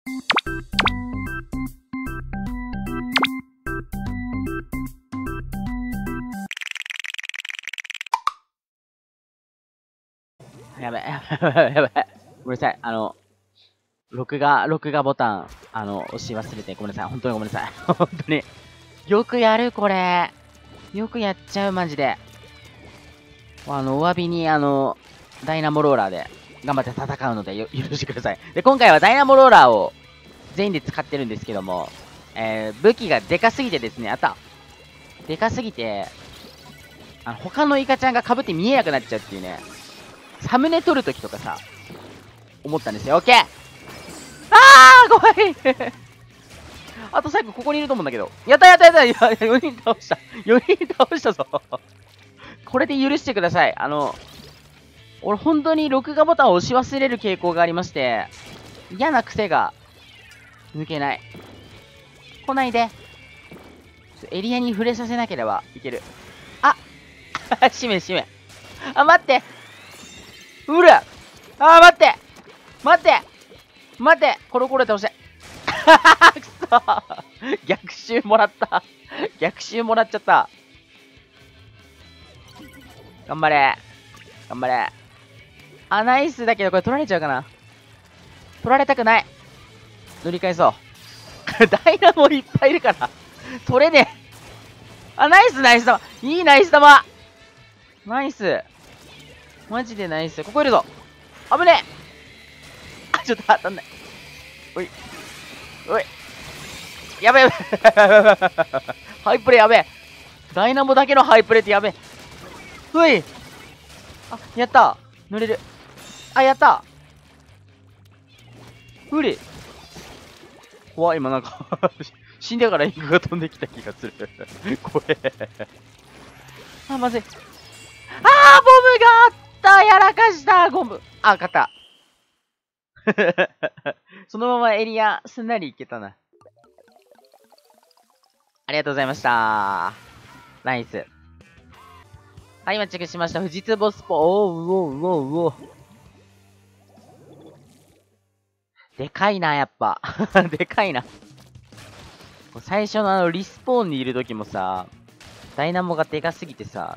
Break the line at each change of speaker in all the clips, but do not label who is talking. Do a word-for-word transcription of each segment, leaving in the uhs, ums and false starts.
やべ、やべ、やべ。ごめんなさい。あの、録画、録画ボタン、あの、押し忘れてごめんなさい。本当にごめんなさい。本当に。よくやる、これ。よくやっちゃう、マジで。あの、お詫びに、あの、ダイナモローラーで頑張って戦うのでよ、許してください。で、今回はダイナモローラーを全員で使ってるんですけども、えー、武器がでかすぎてですね、あった。でかすぎて、あの、他のイカちゃんが被って見えなくなっちゃうっていうね。サムネ撮るときとかさ、思ったんですよ。オッケー。あー怖いあと最後ここにいると思うんだけど。やったやったやったやったよにん倒した。よにん倒したぞこれで許してください。あの、俺本当に録画ボタンを押し忘れる傾向がありまして、嫌な癖が抜けない。来ないで。エリアに触れさせなければいける。あ閉め閉め。あ、待ってうるあー、待って待って待ってコロコロ倒してくそ逆襲もらった逆襲もらっちゃった。頑張れ頑張れ。あ、ナイスだけどこれ取られちゃうかな。取られたくない。乗り返そうダイナモいっぱいいるから取れねえ。あ、ナイスナイス玉いいナイス玉ナイスマジでナイス。ここいるぞ。危ねえ。あ、ちょっと当たんない。おい。おい。やべえやべえ。ハイプレイやべえ。ダイナモだけのハイプレイってやべえ。ふい。あ、やった。乗れる。あ、やった。無理。怖い、今なんか死んでからインクが飛んできた気がする。怖え。あ、まずい。あー、ボムがあったやらかしたゴム。あ、勝った。そのままエリア、すんなりいけたな。ありがとうございました。ナイス。はい、今チェックしました。富士壺スポ。おうおうおうおう。でかいな、やっぱ。でかいな。最初のあの、リスポーンにいる時もさ、ダイナモがでかすぎてさ、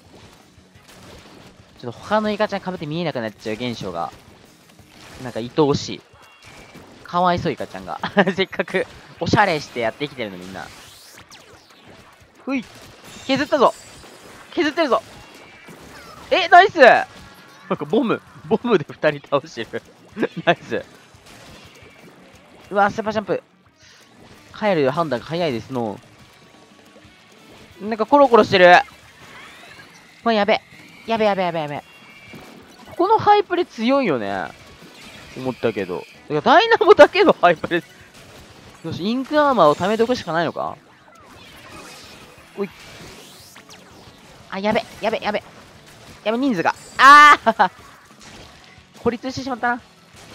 ちょっと他のイカちゃん被って見えなくなっちゃう現象が、なんか愛おしい。かわいそうイカちゃんが。せっかく、おしゃれしてやってきてるのみんな。ふい。削ったぞ削ってるぞえ、ナイスなんかボム、ボムで二人倒してる。ナイス。うわ、スーパージャンプ。帰る判断が早いですの。なんかコロコロしてる。まあ、やべ。やべやべやべやべ。このハイプレ強いよね。思ったけど。てかダイナモだけのハイプレ。よし、インクアーマーを貯めておくしかないのか。おい。あ、やべ、やべ、やべ。やべ、人数が。ああ孤立してしまったな。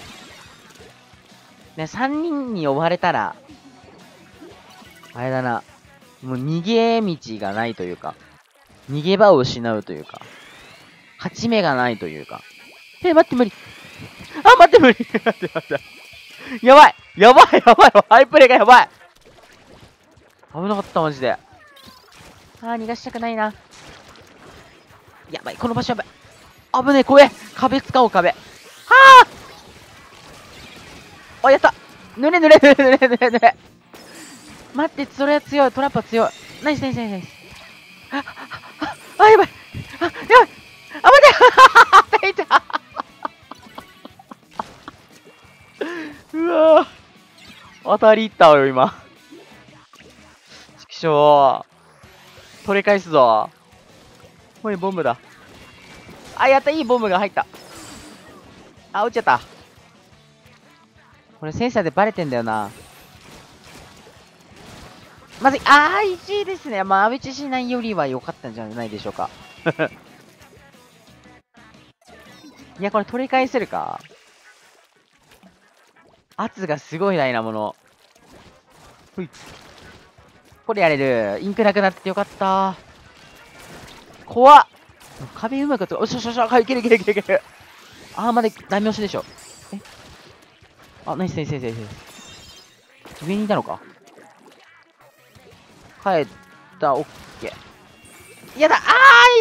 ね、さんにんに追われたら、あれだな。もう逃げ道がないというか、逃げ場を失うというか、勝ち目がないというか。え、待って、無理。あ、待って、無理。待って、待って。やばいやばいやばいハイプレイがやばい危なかった、マジで。あー、逃がしたくないな。やばい、この場所やばい。危ねえ、怖え。壁使おう、壁。はああ、やった。ぬれぬれぬれぬれぬれぬれ。待って、それは強い。トラップは強い。ナイスナイスナイスナイス。あ、あ、あ、やばい。あ、やばい。あ、待って。痛い。うわぁ。当たりいったわよ、今。ちくしょう。取り返すぞ。これボムだ。あ、やった、いいボムが入った。あ、落ちちゃった。これセンサーでバレてんだよな。まずい。あー、いちいですね。まあ、アベチしないよりは良かったんじゃないでしょうか。いや、これ取り返せるか。圧がすごいないなもの。ほい。これやれる。インクなくなっててよかった。怖っ。壁うまくと、おしょしょしょ、はい、いけるいけるいけるいける。あー、まだダメ押しでしょ。えあ、ナイスナイスナイスナイス。 上にいたのか。帰った、オッケー。やだ、あー、いいっ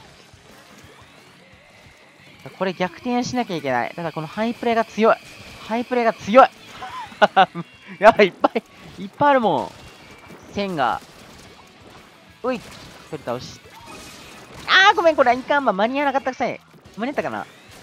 す。これ逆転しなきゃいけない。ただこのハイプレイが強い。ハイプレイが強い。やばい、いっぱい、いっぱいあるもん。線が。うい、これ倒し。あー、ごめん、これ、インカンマン間に合わなかったくさい。間に合ったかな。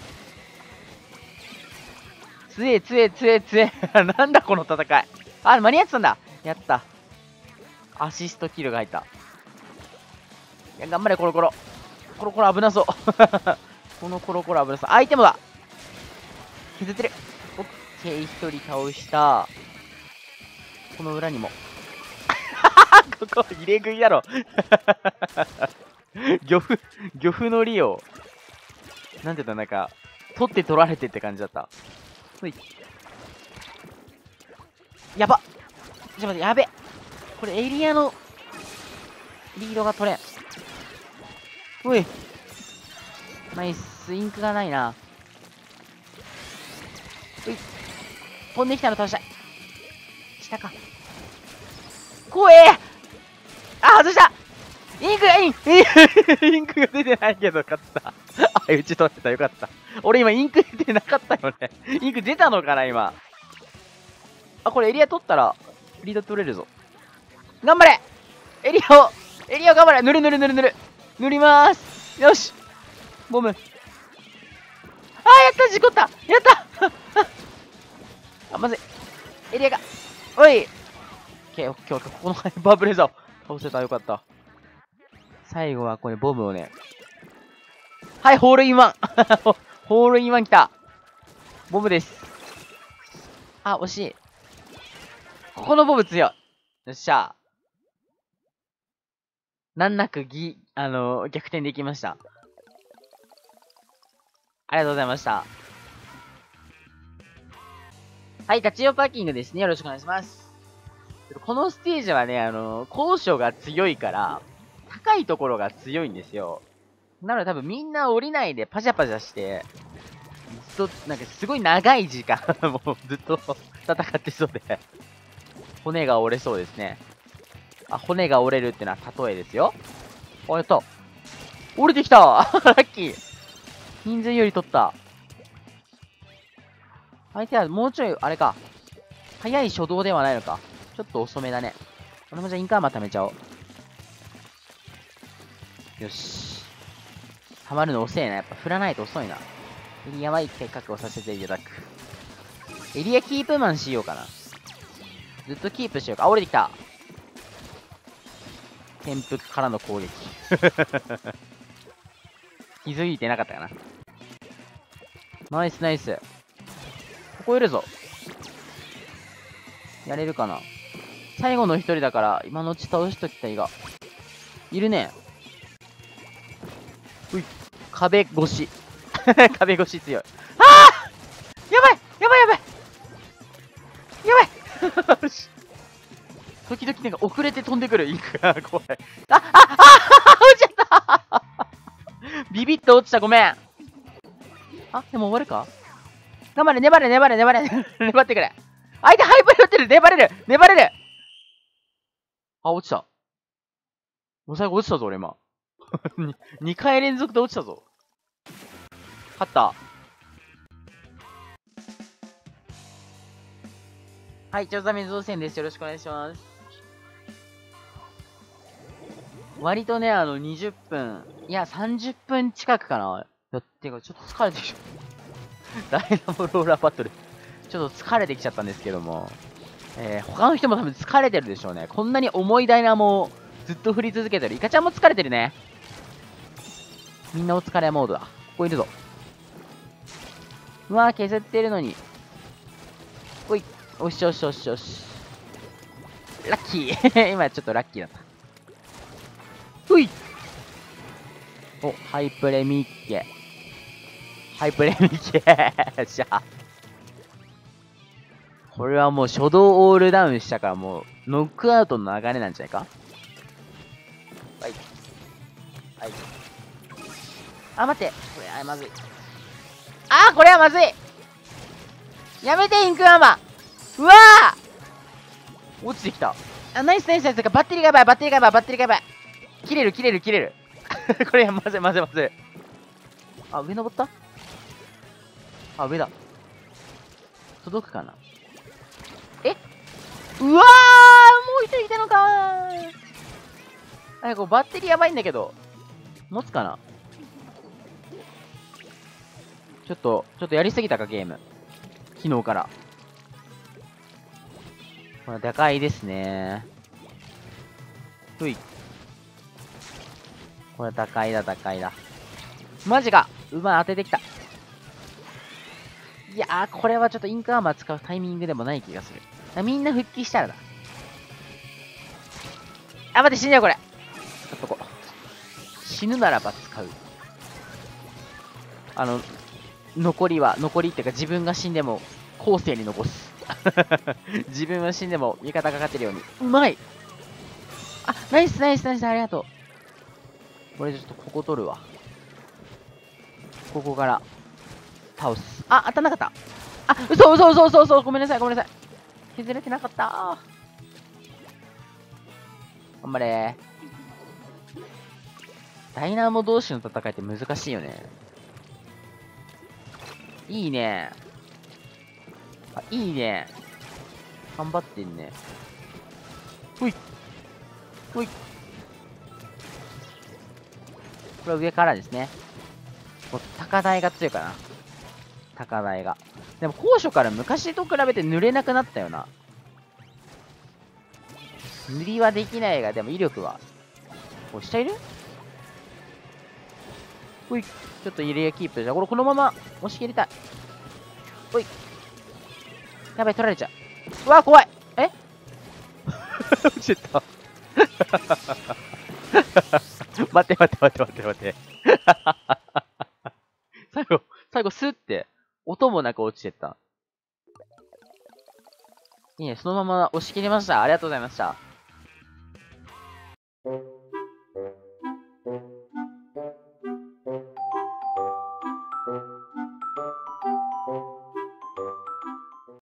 つえ、つえ、つえ、つえ。なんだ、この戦い。あ、間に合ってたんだ。やった。アシストキルが入った。いや、頑張れ、コロコロ。コロコロ危なそう。このコロコロ危なそう。アイテムだ。削ってる。オッケー、一人倒した。この裏にも。ここ、入れ食いやろ。漁夫、漁夫の利用。なんて言ったなんか、取って取られてって感じだった。ほい。やばっ。ちょっと待って、やべ。これエリアのリードが取れん。おい。ナイス、インクがないな。うい。飛んできたの倒したい。下か。怖えー。あ、外したインクがインインクが出てないけど勝った。あ、打ち取ってた。よかった。俺今インク出てなかったよね。インク出たのかな今。あ、これエリア取ったらリード取れるぞ。頑張れエリアをエリアを頑張れ塗る塗る塗る塗る塗りまーす。よしボム。あー、やった事故ったやったあ、まずい。エリアが。おいオッケーオッケーオッケー。ここのハイパーブレザーを倒せた。よかった。最後はこれボムをね。はい、ホールインワンホールインワン来た。ボムです。あ、惜しい。ここのボム強い。よっしゃ。難なくぎ、あのー、逆転できました。ありがとうございました。はい、立ち寄パーキングですね。よろしくお願いします。このステージはね、あのー、高所が強いから、高いところが強いんですよ。なので多分みんな降りないでパシャパシャして、ずっと、なんかすごい長い時間、もうずっと戦ってそうで、骨が折れそうですね。あ、骨が折れるってのは例えですよ。あ、やった。折れてきたラッキー。人数より取った。相手はもうちょい、あれか。早い初動ではないのか。ちょっと遅めだね。俺もじゃあインカーマ貯めちゃおう。よし。溜まるの遅いな。やっぱ振らないと遅いな。エリアは一回確保させていただく。エリアキープマンしようかな。ずっとキープしようか。あ、降りてきた。転覆からの攻撃。気づいてなかったかな。ナイスナイス。ここいるぞ。やれるかな。最後の一人だから、今のうち倒しときたいが。いるね。うい。壁越し。壁越し強い。ああやばいやばいやばいやばい時々なんか遅れて飛んでくるインクが怖い。あ、あ、あ、落ちちゃったビビッと落ちた、ごめん。あ、でも終わるか。頑張れ、粘れ、粘れ、粘れ、粘ってくれ。相手ハイプレ打ってる、粘れる、粘れる。あ、落ちた。もう最後落ちたぞ、俺今。にかい連続で落ちたぞ。勝った。はい、調査水道線です。よろしくお願いします。割とね、あの、にじゅっぷん、いや、さんじゅっぷん近くかな。やってか、ちょっと疲れてきちゃった。ダイナモローラーバトル。ちょっと疲れてきちゃったんですけども。えー、他の人も多分疲れてるでしょうね。こんなに重いダイナモをずっと振り続けてる。イカちゃんも疲れてるね。みんなお疲れモードだ。ここいるぞ。うわー、削ってるのに。おい。おしおしおしおし。ラッキー。今ちょっとラッキーだった。ほい。お、ハイプレミッケ。ハイプレミッケ。よっしゃ。これはもう初動オールダウンしたからもうノックアウトの流れなんじゃないか。はい。はい。あ、待って。これ、あ、まずい。あー、これはまずい。やめて、インクアーマー。うわ落ちてきた。あ、ナイスナイスナイス。バッテリーがやばい、バッテリーがやばい、バッテリーがやばい。切れる、切れる、切れる。これ、まずい、まずい、まずい。あ、上登った？あ、上だ。届くかな？え？うわー、もう一人いたのかー。あ、これバッテリーやばいんだけど。持つかな？ちょっと、ちょっとやりすぎたか、ゲーム。昨日から。これ、でかいですね。ふい。これ、高いだ、高いだ。マジか！馬当ててきた。いやー、これはちょっとインクアーマー使うタイミングでもない気がする。みんな復帰したらだ。あ、待って、死んじゃう、これ。ちょっとこう。死ぬならば使う。あの、残りは、残りっていうか自分が死んでも後世に残す。自分は死んでも味方が勝てるように。うまい！あ、ナイスナイスナイス、ありがとう。これちょっとここ取るわ。ここから倒す。あ、当たんなかった。あ、嘘嘘嘘嘘嘘、ごめんなさいごめんなさい。削れてなかった。頑張れー。ダイナモ同士の戦いって難しいよね。いいね。あ、いいね。頑張ってんね。ほい。ほい。これは上からですね。もう高台が強いかな。高台が。でも高所から昔と比べて濡れなくなったよな。塗りはできないが、でも威力は。お、下いる？ほい。ちょっと入れキープ。じゃあ、これこのまま押し切りたい。ほい。やばい、取られちゃう。うわ、怖い。え落ちた。待って待って待って待って待って。最後、最後スッて、音もなく落ちてった。いいね、そのまま押し切りました。ありがとうございました。